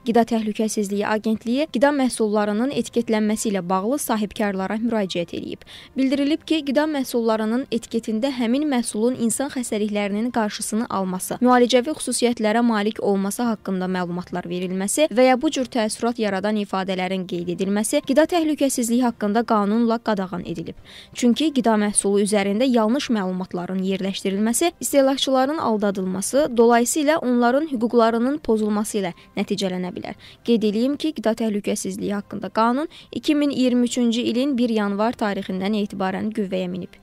Qida Təhlükəsizliyi Agentliyi qida məhsullarının etiketlənməsi ilə bağlı sahibkarlara müraciət edib. Bildirilib ki, qida məhsullarının etiketində həmin məhsulun insan xəstəliklərinin qarşısını alması, müalicəvi xüsusiyyətlərə malik olması haqqında məlumatlar verilməsi və ya bu cür təəssürat yaradan ifadələrin qeyd edilməsi qida təhlükəsizliyi haqqında qanunla qadağan edilib. Çünki qida məhsulu üzərində yanlış məlumatların yerləşdirilməsi, istehlakçıların aldadılması, dolayısıyla onların hüquqlarının pozulması ilə nəticələnə bilər. Qeyd edeyim ki, qida təhlükəsizliyi haqqında qanun 2023-cü ilin 1 yanvar tarixindən etibarən qüvvəyə minib.